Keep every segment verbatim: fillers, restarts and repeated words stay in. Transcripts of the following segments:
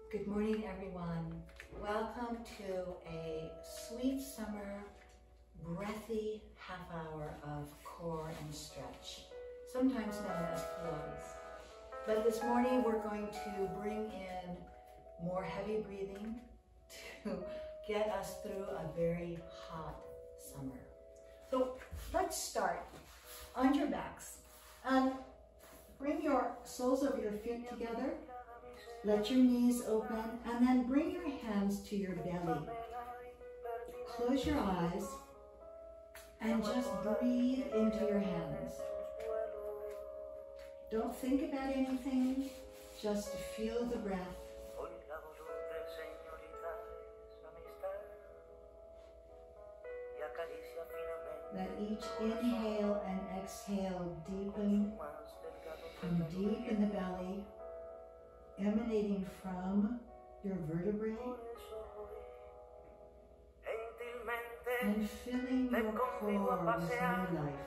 Good morning, everyone. Welcome to a sweet summer, breathy half hour of core and stretch, sometimes known as Pilates. But this morning we're going to bring in more heavy breathing to get us through a very hot summer. So let's start on your backs. Um, bring your soles of your feet together. Let your knees open and then bring your hands to your belly. Close your eyes and just breathe into your hands. Don't think about anything, just feel the breath. Let each inhale and exhale deepen from deep in the belly, emanating from your vertebrae and filling your core with new life.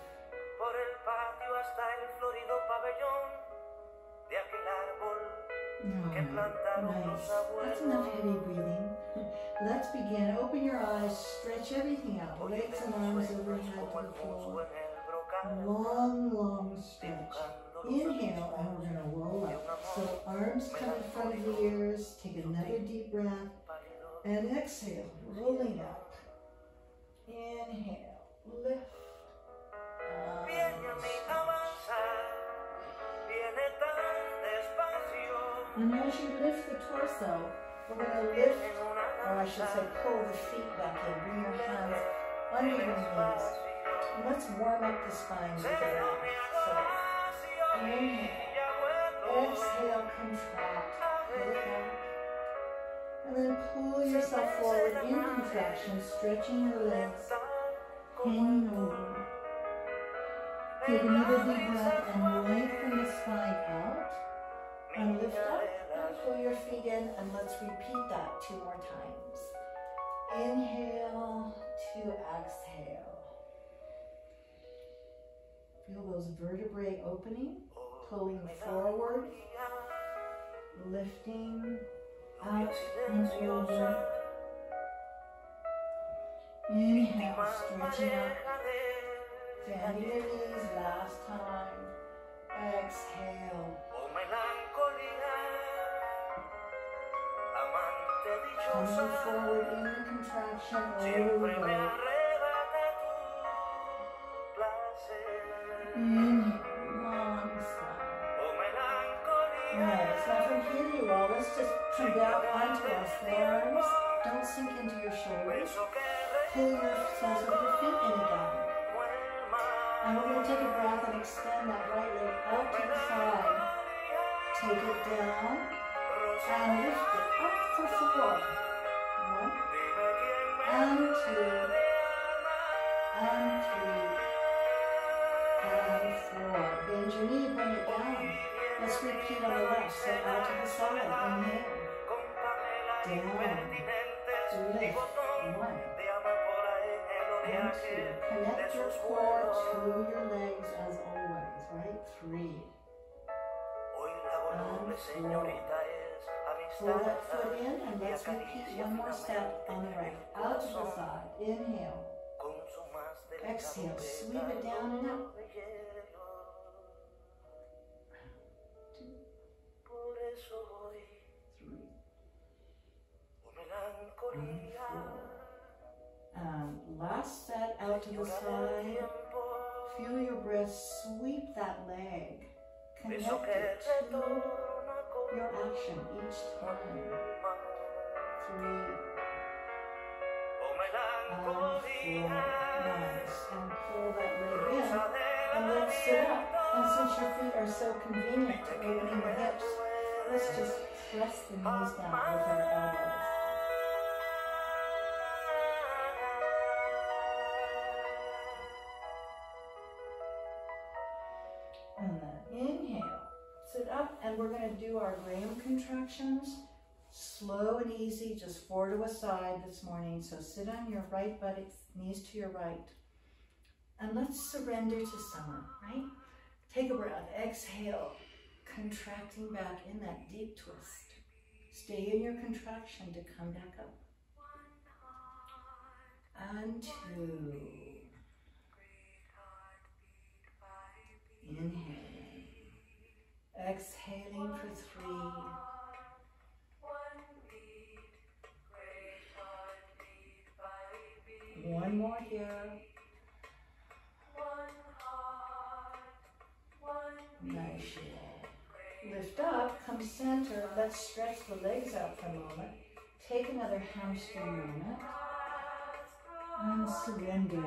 Oh, nice. That's enough heavy breathing. Let's begin. Open your eyes, stretch everything out. Legs and arms overhead to the floor. Long, long stretch. Inhale, and we're going to roll up. So arms come in front of the ears. Take another deep breath. And exhale, rolling up. Inhale, lift. And as you lift the torso, we're going to lift, or I should say pull the feet back in. Bring your hands under your knees. And let's warm up the spine with it. So inhale, exhale, contract, pull it back. And then pull yourself forward in contraction, stretching your legs, hanging over. Take another deep breath and lengthen the spine out. And lift up and pull your feet in, and let's repeat that two more times. Inhale to exhale. Feel those vertebrae opening, pulling forward, lifting out and over. Inhale, stretching up, bending your knees, last time. Exhale. Coming forward in the contraction, over we go. Inhale, long sigh. Nice. Now from here you all, let's just come down onto our forearms. Don't sink into your shoulders. Pull yourselves with your feet in again. And we're going to take a breath and extend that right leg out to the side. Take it down and lift it up for four. One, and two, and three, and four. Bend your knee, bring it down. Let's repeat on the left. So out to the side. Inhale. Down. Lift. One. And two. Connect your core to your legs as always, right? Three. And four. Pull that foot in and let's repeat one more step on the right. Out to the side. Inhale. Exhale. Sweep it down and up. Two. Three. And four. And last set out to the side. Feel your breath sweep that leg. Connect it to your action each time. Three. And four. Nice. And pull that leg in. And let's sit up. And since your feet are so convenient to opening the hips, let's just press the knees down with our elbows. And then inhale. Sit up, and we're going to do our Graham contractions. Slow and easy, just four to a side this morning. So sit on your right buttocks, knees to your right. And let's surrender to summer, right? Take a breath, exhale, contracting back in that deep twist. Stay in your contraction to come back up. And two. Inhaling. Exhaling for three. One more here. Nice. Lift up, come center. Let's stretch the legs out for a moment. Take another hamstring moment. And surrender.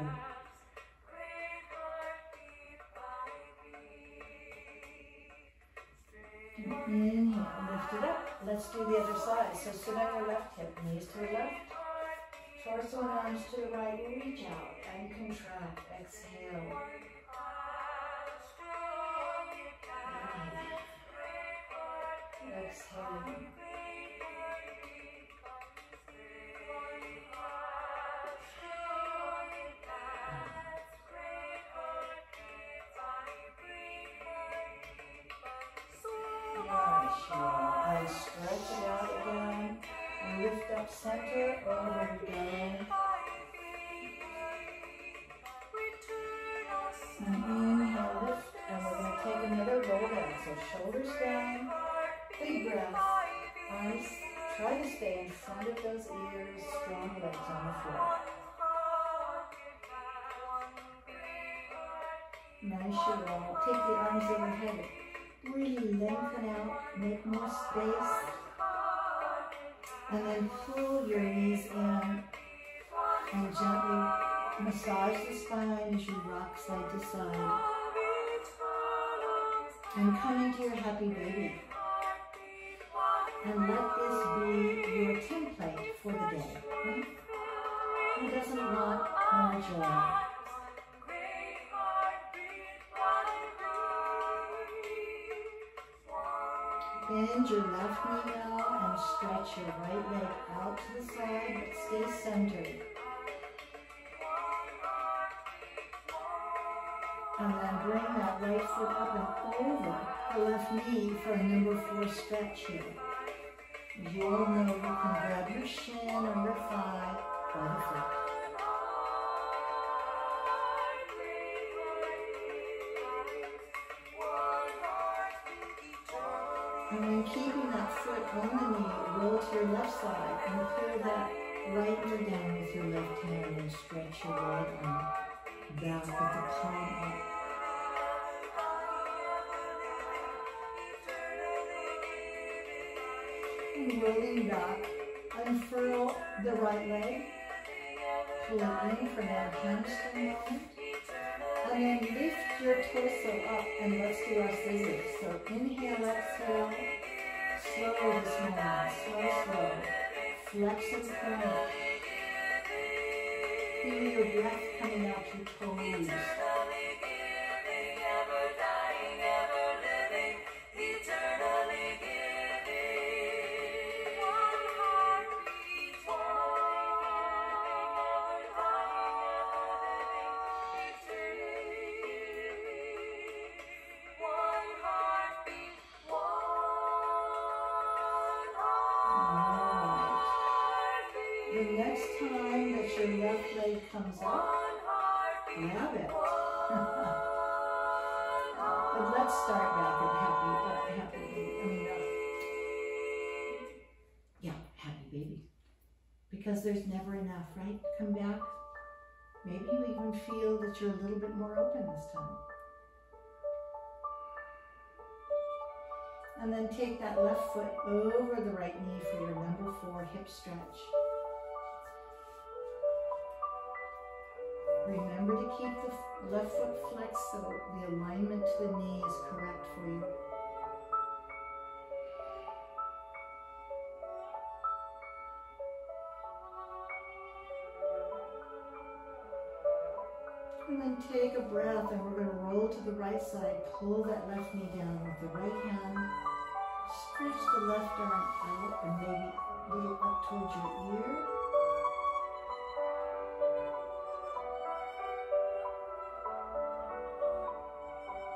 Inhale, lift it up. Let's do the other side. So sit on your left hip, knees to the left. Torso and arms to the right. Reach out and contract. Exhale. Exhale. And stretch it out again. And lift up center. Over we go. And inhale, lift. And we're going to take another roll down. So shoulders down. Big breath. Arms, try to stay in front of those ears. Strong legs on the floor. Nice and roll. Take the arms overhead. Really lengthen out. Make more space. And then pull your knees in. And gently massage the spine as you rock side to side. And come into your happy baby. And let this be your template for the day. Right? Who doesn't want more joy? Bend your left knee now and stretch your right leg out to the side, but stay centered. And then bring that right foot up and over the left knee for a number four stretch here. You'll know you can grab your shin or your thigh or the foot. And then keeping that foot on the knee, roll to your left side and pull that right knee down with your left hand and stretch your right arm back with the palm up. And rolling back, unfurl the right leg, pull it in for another hamstring moment, and then lift your torso up and let's do our scissors. So inhale, exhale, slow this moment, slow, slow. Flex and curl. Feel your breath coming out your toes. The next time that your left leg comes up, grab it. But let's start back at happy, uh, happy baby. I mean, uh, yeah, happy baby. Because there's never enough, right? Come back. Maybe you even feel that you're a little bit more open this time. And then take that left foot over the right knee for your number four hip stretch. Remember to keep the left foot flexed so the alignment to the knee is correct for you. And then take a breath and we're going to roll to the right side. Pull that left knee down with the right hand. Stretch the left arm out and maybe a little up towards your ear.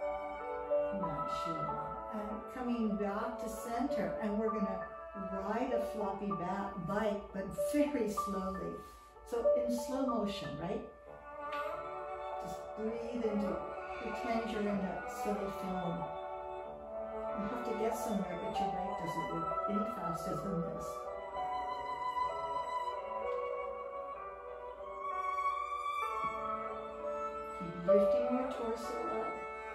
And coming back to center, and we're going to ride floppy back bike, but very slowly. So in slow motion, right? Just breathe into, pretend you're in a silly film. You have to get somewhere, but your bike doesn't work any faster than this. Keep lifting your torso up.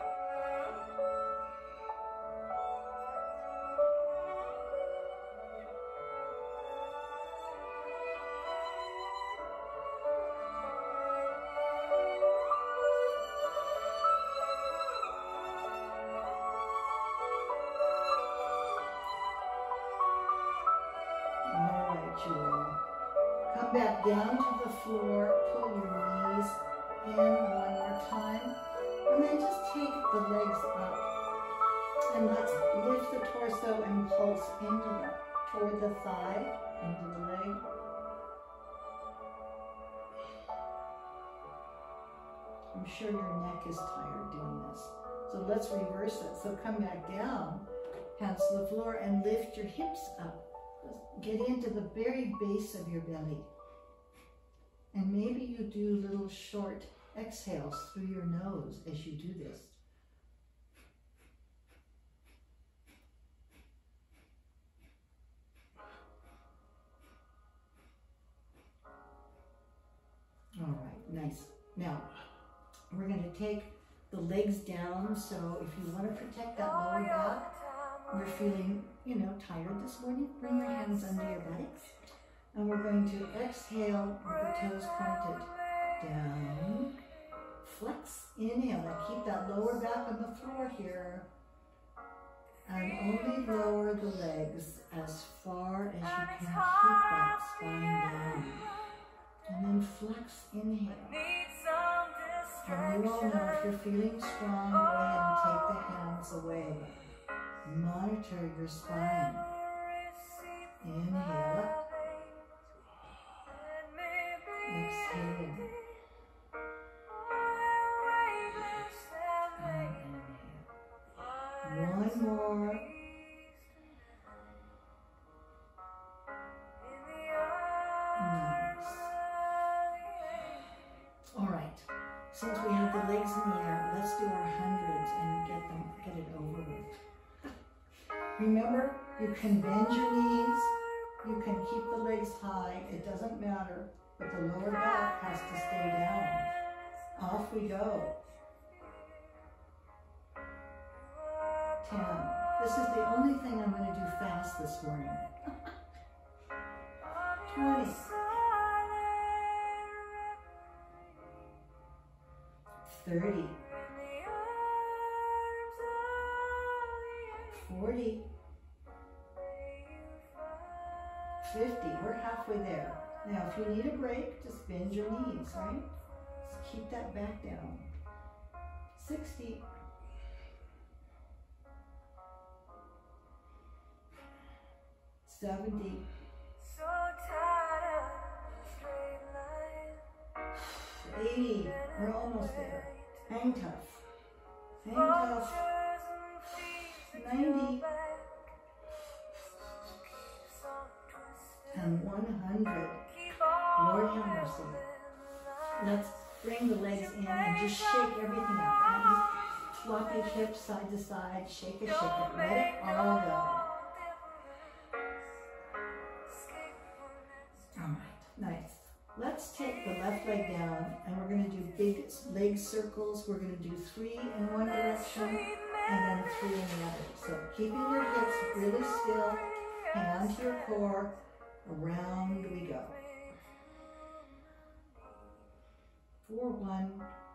Come back down to the floor, pull your knees in one more time, and then just take the legs up. And let's lift the torso and pulse into the, toward the thigh, into the leg. I'm sure your neck is tired doing this. So let's reverse it. So come back down, hands to the floor, and lift your hips up. Get into the very base of your belly. And maybe you do little short exhales through your nose as you do this. All right, nice. Now, we're going to take the legs down. So if you want to protect that lower back, you're feeling, you know, tired this morning, bring your hands under your buttocks. And we're going to exhale with the toes pointed down. Flex, inhale, and keep that lower back on the floor here. And only lower the legs as far as you can. Keep that spine down. And then flex, inhale. And you all know if you're feeling strong, go ahead and take the hands away. Monitor your spine. Inhale up. Exhale. And inhale. One more. Nice. All right. Since we have the legs in the air, let's do our hundreds and get them, get it over with. Remember, you can bend your knees, you can keep the legs high, it doesn't matter, but the lower back has to stay down. Off we go. ten. This is the only thing I'm going to do fast this morning. twenty. thirty. forty. fifty. We're halfway there. Now, if you need a break, just bend your knees, right? Just keep that back down. sixty. seventy. eighty. We're almost there. Hang tough. Hang tough. ninety. And one hundred. Lord have mercy. Let's bring the legs in and just shake everything up. Right? Floppy hips side to side. Shake it, shake it. Let it all go. All right, nice. Let's take the left leg down and we're going to do big leg circles. We're going to do three in one direction and then three in the other. So keeping your hips really still, hand to your core, around we go. For one.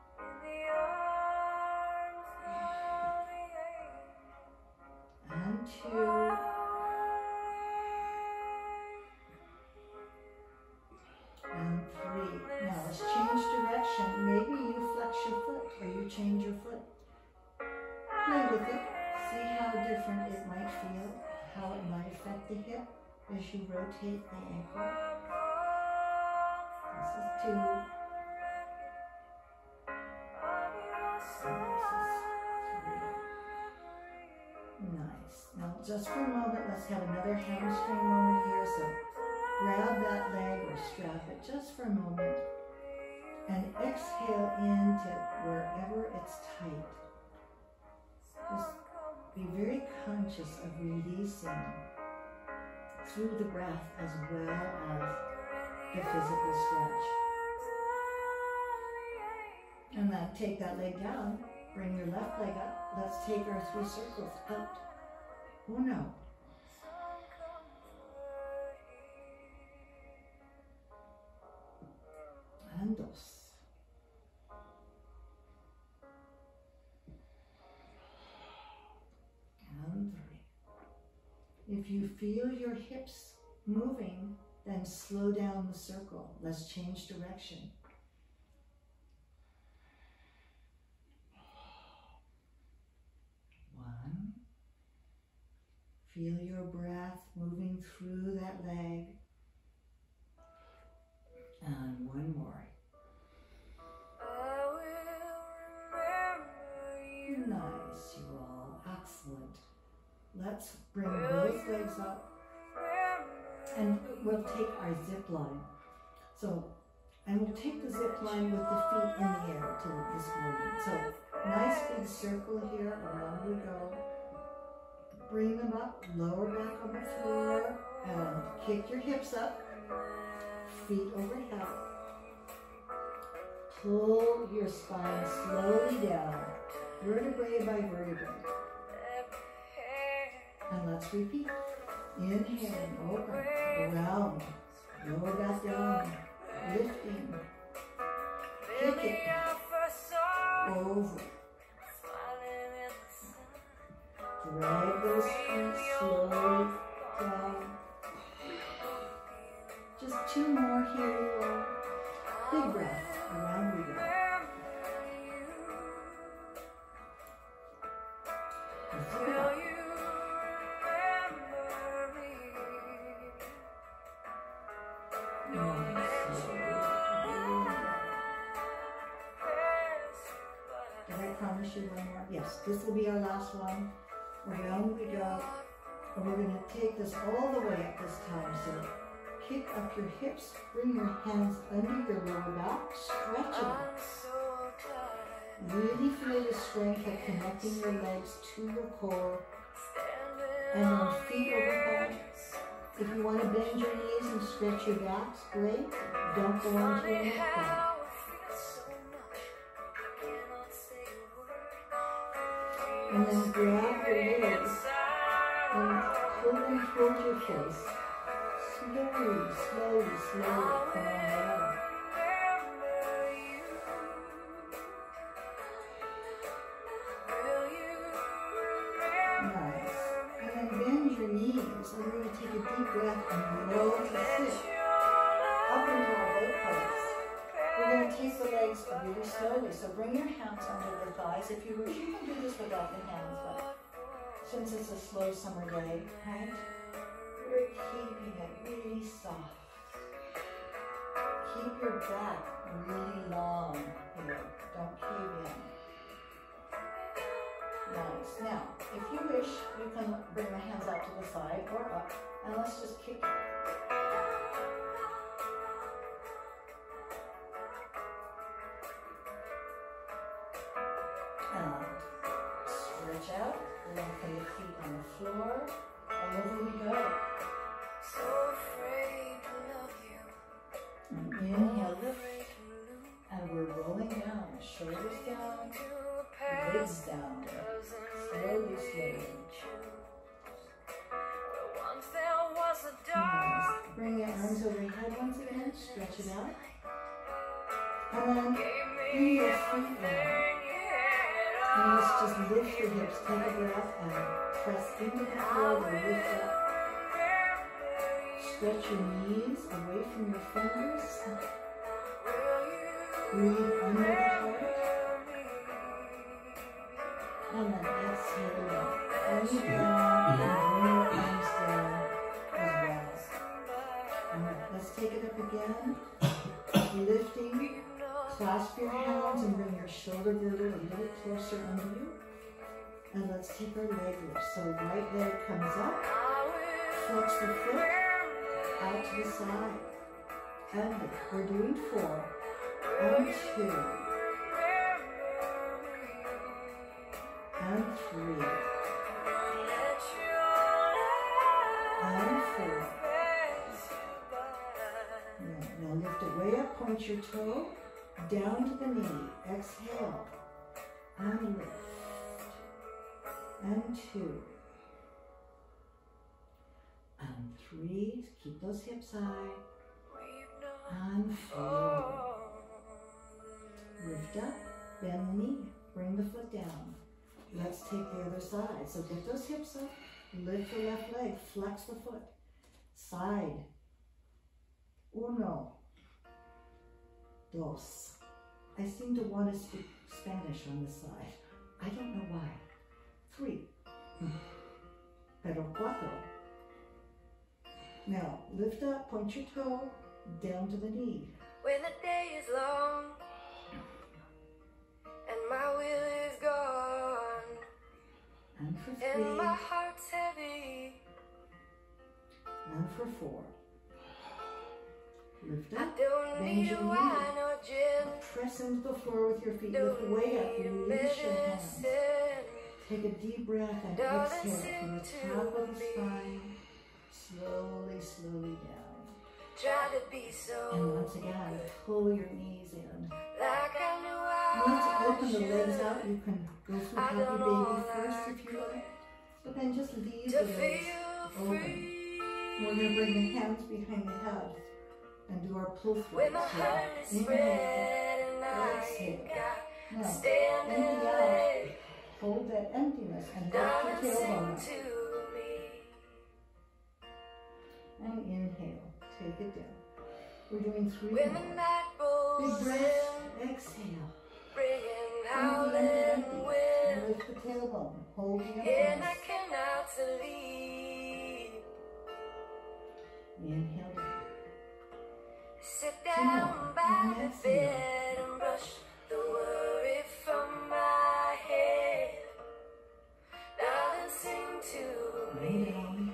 And two. And three. Now let's change direction. Maybe you flex your foot or you change your foot. Play with it. See how different it might feel, how it might affect the hip as you rotate the ankle. This is two. And this is three. Nice. Now just for a moment, let's have another hamstring moment here. So grab that leg or strap it just for a moment and exhale into wherever it's tight. Just be very conscious of releasing through the breath as well as the physical stretch. And then take that leg down, bring your left leg up. Let's take our three circles out. Uno. And dos. And three. If you feel your hips moving, then slow down the circle. Let's change direction. One. Feel your breath moving through that leg. And one more. Nice, you all. Excellent. Let's bring both legs up. And we'll take our zip line. So, and we'll take the zip line with the feet in the air till this morning. So, nice big circle here, around we go. Bring them up, lower back on the floor, and kick your hips up. Feet overhead. Pull your spine slowly down, vertebrae by vertebrae. And let's repeat. Inhaling, open, around, lower back down, lifting, kick it, over. Drag those feet slowly down. Just two more here, you are. Big breath, around we go. Let's take it up. Did I promise you one more? Yes, this will be our last one. Around we go. And we're going to take this all the way up this time. So kick up your hips, bring your hands under your lower back, stretch it out. Really feel the strength of connecting your legs to your core. And then feet overhead. If you want to bend your knees and stretch your backs, great. Don't go onto your neck bend. And then grab your legs and pull them towards your face. Slowly, slowly, slowly come on down. Nice. And then bend your knees. And we're going to take a deep breath and roll to sit. Up into our boat pose. We're going to take the legs really slowly. So bring your hands under the thighs. If you wish, you can do this without the hands, but since it's a slow summer day, right? We're keeping it really soft. Keep your back really long here. Don't cave in. Nice. Now, if you wish, you can bring the hands out to the side or up, and let's just kick it. And stretch out, lengthen the feet on the floor, and over we go. So afraid to love you. And inhale, lift, and we're rolling down, shoulders down, legs down, slowly, slowly. Nice. Bring your arms over your head once again, stretch it out. And then bring your feet down. And let's just lift your hips, take a breath, and press into the floor to lift up. Stretch your knees away from your fingers. Breathe under the heart. And then exhale out. Breathe down and bring your arms down as well. Alright, let's take it up again. Lifting. Clasp your hands and bring your shoulder girdle a little closer under you. And let's take our leg lift. So right leg comes up. Flex the foot. out to the side. And we're doing four. And two. And three. And four. Now, now lift it way up, point your toe down to the knee. Exhale. And lift. And two. And three. Keep those hips high. And four. Lift up, bend the knee, bring the foot down. Let's take the other side. So get those hips up, lift the left leg, flex the foot. Side. Uno. Dos. I seem to want to speak Spanish on this side. I don't know why. Three. Pero cuatro. Now, lift up, point your toe, down to the knee. When the day is long and my will is gone And for three. and my heart's heavy, And for four. Lift I up, don't bend need your a knee. wine or gin, Press into the floor with your feet. Lift don't way up, need release your hands. medicine. Take a deep breath and Darling, exhale sing from the to top of the me. spine. Slowly, slowly down. Try to be so And once again, pull your knees in. like I knew I Let's open the legs should. out. You can go through I happy don't know baby all first I if you could like. But then just leave to the legs feel open. free. We're going to bring the hands behind the head and do our pull through. When my heart is Inhale. spread and I Exhale. ain't got Now, standing empty out. leg. Hold that emptiness and lift Darling, your sing tailbone. to me. And inhale. Take it down. We're doing three When the more. night Big rolls breath. in, Exhale. bringing Empty, howling empty, empty. wind, Lift the tailbone. Hold the and I emptiness. cannot sleep. Inhale down. Sit Two more. down by And the exhale. bed and brush the worry from my head. Darling, sing to Lay me. down.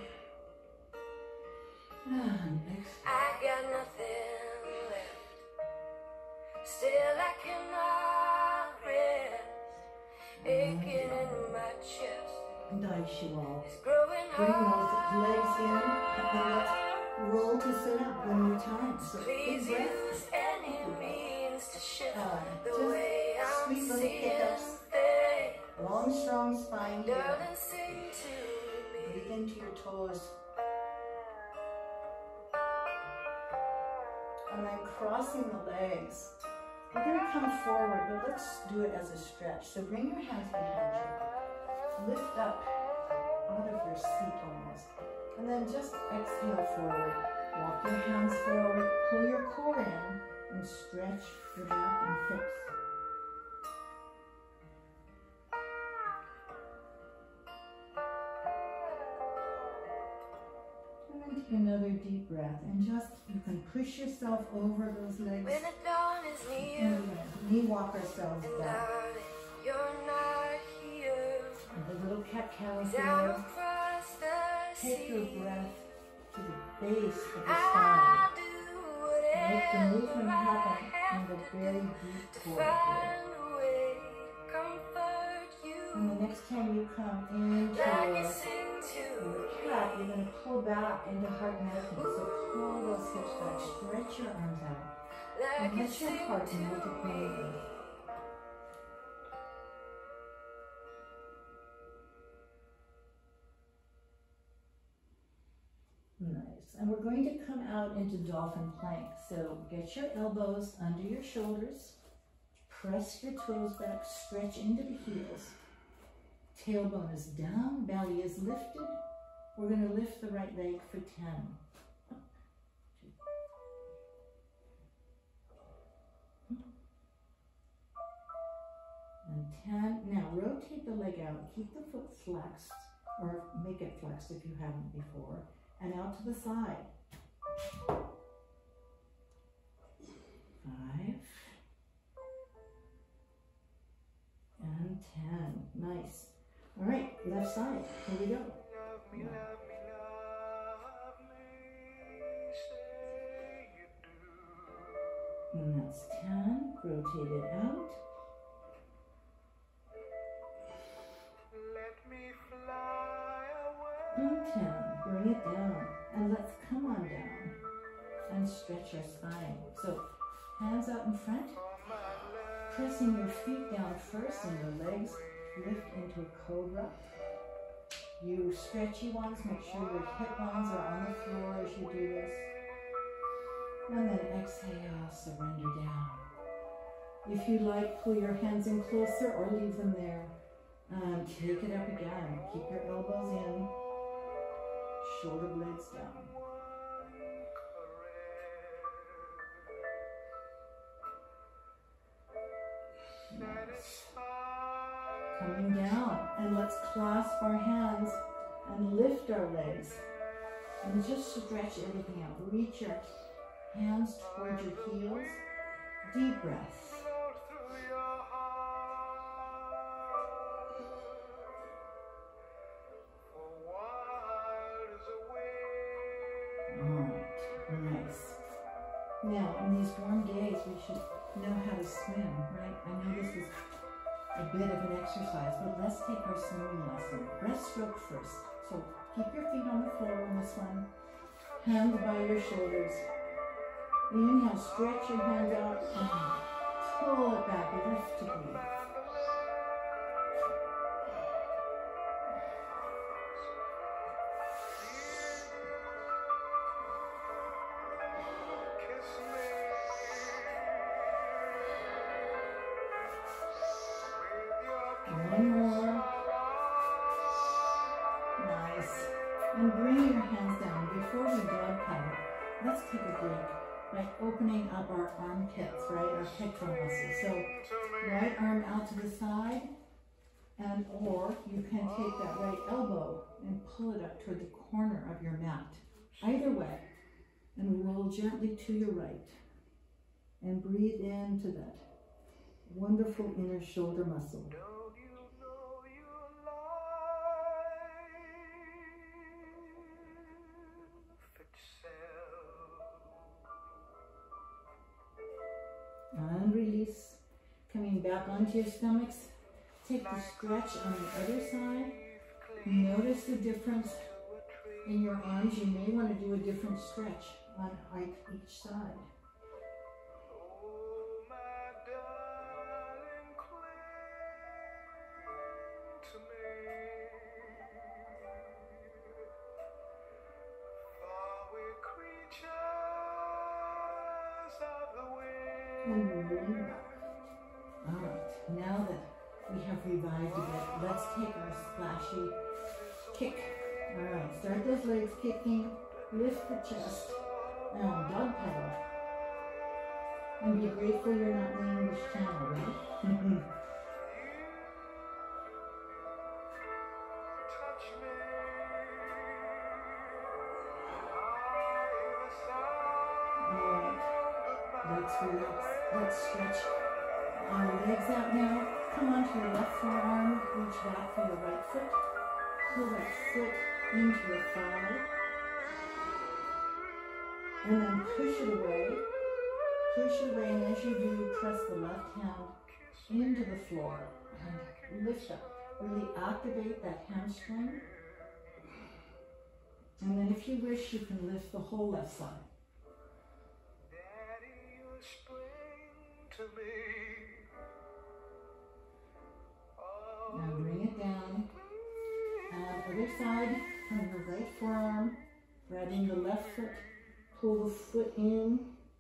And exhale. I got nothing left. Still I cannot rest. Aching in my chest. And I you all. It's growing Bring hard. those legs in and let's roll to sit up one more time. So Please big breath. use any means to shift Uh, the just way I'm sweet little seeing pickups. things. Long, strong spine here. Darling, sing to me. Breathe into your toes. And then crossing the legs. We're going to come forward, but let's do it as a stretch. So bring your hands behind you. Lift up out of your seat almost. And then just exhale forward. Walk your hands forward. Pull your core in and stretch your back and hips. And then take another deep breath. And just, you can push yourself over those legs. When the dawn is near, And knee walk ourselves and back. darling, you're not here. And the little cat-cow Down here. across the Take your sea, breath to the base of the I spine. do Make the whatever movement I happen in have the to very do deep to core here. find a way to comfort you. And the next time you come into Like you your, sing to your cat, you're going to pull back into heart melting. So pull those hips back, stretch your arms out, like and you let your sing heart to melt upon me. the earth. Nice. And we're going to come out into dolphin plank. So get your elbows under your shoulders. Press your toes back. Stretch into the heels. Tailbone is down. Belly is lifted. We're going to lift the right leg for ten. And ten. Now rotate the leg out. Keep the foot flexed, or make it flexed if you haven't before. And out to the side. Five. And ten. Nice. All right, left side. Here we go. Love me, love me, love me. And that's ten. Rotate it out. Let me fly away. And ten. Bring it down. And let's come on down. And stretch your spine. So hands out in front. Pressing your feet down first and your legs lift into a cobra. You stretchy ones, make sure your hip bones are on the floor as you do this. And then exhale, surrender down. If you like, pull your hands in closer or leave them there. And take it up again. Keep your elbows in, shoulder blades down. Nice. Coming down, and let's clasp our hands and lift our legs. And just stretch everything out. Reach your hands towards your heels. Deep breath. Alright, nice. Now, on these warm days, we should know how to swim, right? I know this is a bit of an exercise, but let's take our swimming lesson. Breaststroke first. So keep your feet on the floor on this one. Hands by your shoulders. Inhale, stretch your hands out and pull it back, lift to breathe. One more. Nice. And bring your hands down. Before we dog paddle, let's take a break by opening up our armpits, right? Our pectoral muscles. So right arm out to the side, and or you can take that right elbow and pull it up toward the corner of your mat. Either way. And roll gently to your right. And breathe into that wonderful inner shoulder muscle. And release. Coming back onto your stomachs. Take the stretch on the other side. Notice the difference in your arms. You may want to do a different stretch on each side. And moving back. Alright, now that we have revived a bit, let's take our splashy kick. Alright, start those legs kicking, lift the chest, now dog paddle. And be grateful you're not in the English Channel, right? Let's relax. Let's stretch our legs out now. Come onto your left forearm. Reach back for your right foot. Pull that foot into your thigh. And then push it away. Push it away, and as you do, press the left hand into the floor and lift up. Really activate that hamstring. And then if you wish, you can lift the whole left side. Now bring it down. And other side from your right forearm. Grabbing the left foot. Pull the foot in.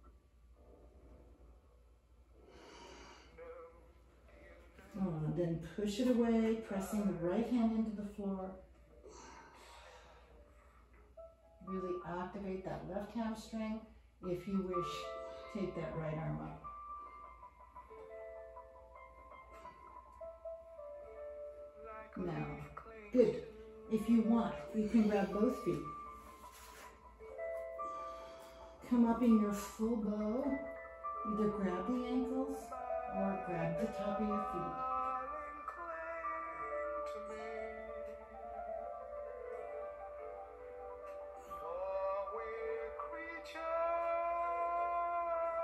Oh, then push it away, pressing the right hand into the floor. Really activate that left hamstring. If you wish, take that right arm up. Now, good. If you want, you can grab both feet. Come up in your full bow. Either grab the ankles or grab the top of your feet.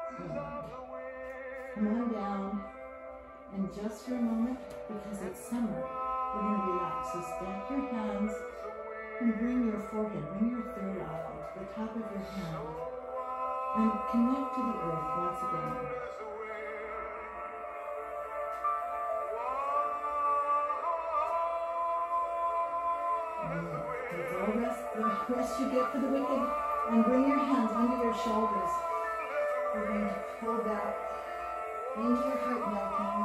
Come on down. And just for a moment, because it's summer, we're going to relax. So stack your hands and bring your forehead, bring your third eye to the top of your hand. And connect to the earth once again. That's all rest, the rest you get for the wicked. And bring your hands under your shoulders. We're going to pull back into your heart melting.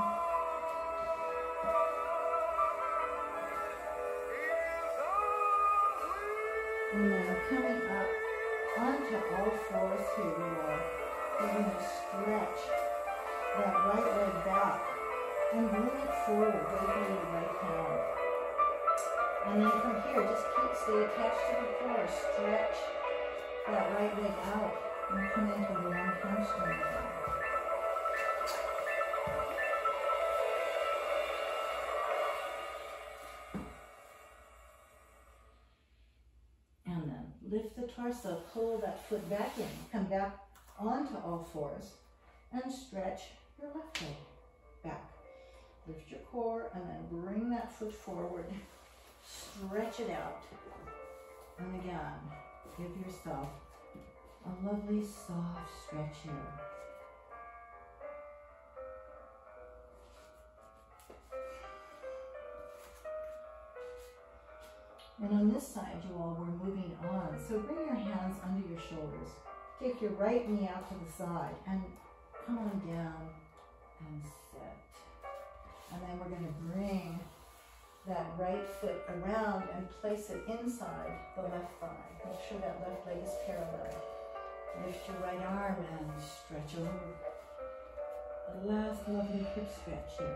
And then coming up onto all fours, here we are. We're going to stretch that right leg back and bring it forward, right your right hand. And then from here, just keep, stay attached to the floor, stretch that right leg out and come into the long hamstring again. And then lift the torso, pull that foot back in, come back onto all fours and stretch your left leg back. Lift your core and then bring that foot forward. Stretch it out. And again, give yourself a lovely soft stretch here. And on this side, you all, we're moving on. So bring your hands under your shoulders. Take your right knee out to the side and come on down and sit. And then we're going to bring that right foot around and place it inside the left thigh. Make sure that left leg is parallel. Lift your right arm and stretch over. The last lovely hip stretch here.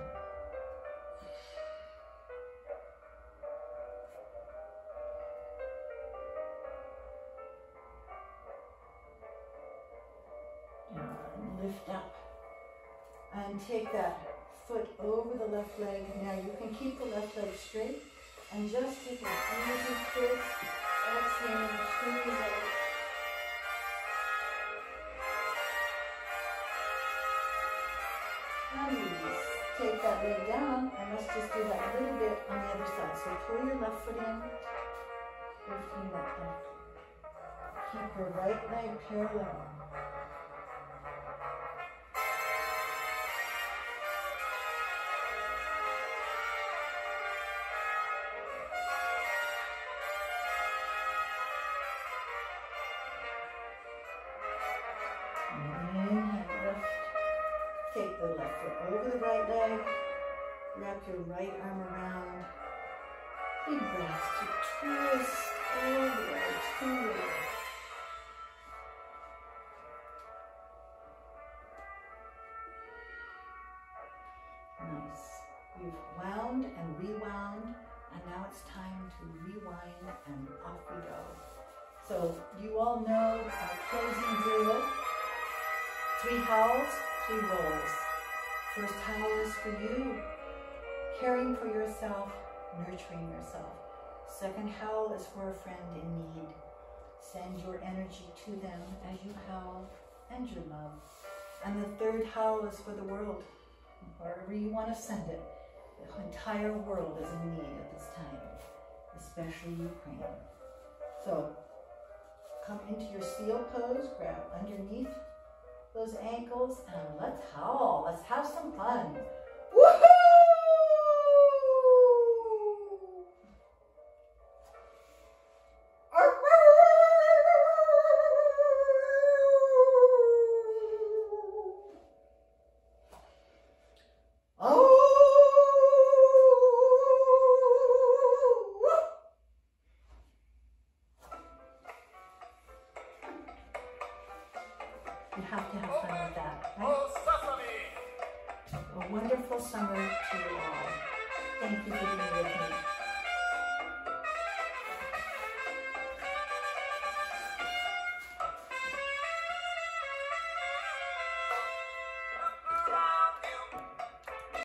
And lift up. And take that foot over the left leg. Now you can keep the left leg straight and just take an easy twist, exhale, squeeze out. And release. Take that leg down and let's just do that a little bit on the other side. So pull your left foot in, lifting that left. Keep your right leg parallel. Take the left foot over the right leg, wrap your right arm around, big breath to twist all the way to the left. Nice. You've wound and rewound, and now it's time to rewind and off we go. So you all know our closing drill. Three howls, three rolls. First howl is for you, caring for yourself, nurturing yourself. Second howl is for a friend in need. Send your energy to them as you howl and your love. And the third howl is for the world, wherever you want to send it. The entire world is in need at this time, especially Ukraine. So come into your seal pose, grab underneath those ankles, and let's howl. Let's have some fun. Woohoo! You have to have fun with that, right? A wonderful summer to you all. Thank you for being with me.